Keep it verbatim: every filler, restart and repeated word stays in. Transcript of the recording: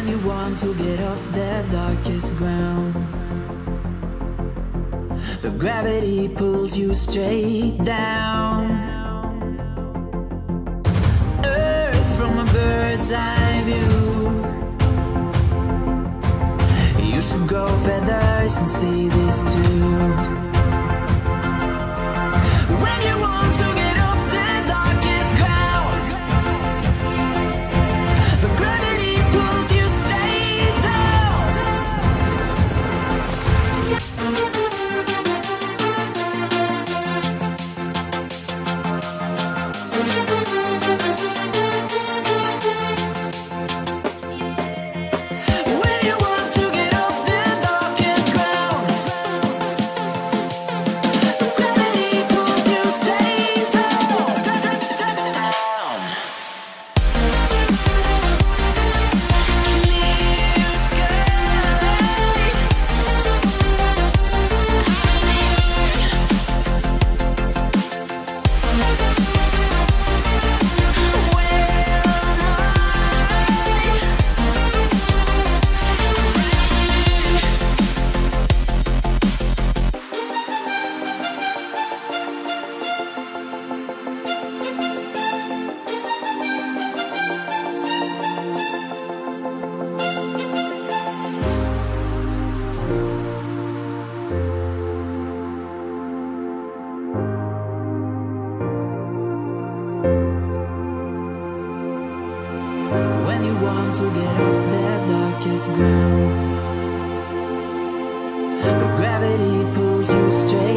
When you want to get off the darkest ground, but gravity pulls you straight down. Earth from a bird's eye view. You should grow feathers and see this too. When you want to get off the darkest ground, but gravity pulls you straight down. When you want to get off the darkest ground, but gravity pulls you straight down. Clear sky. When you want to get off the darkest ground, but gravity pulls you straight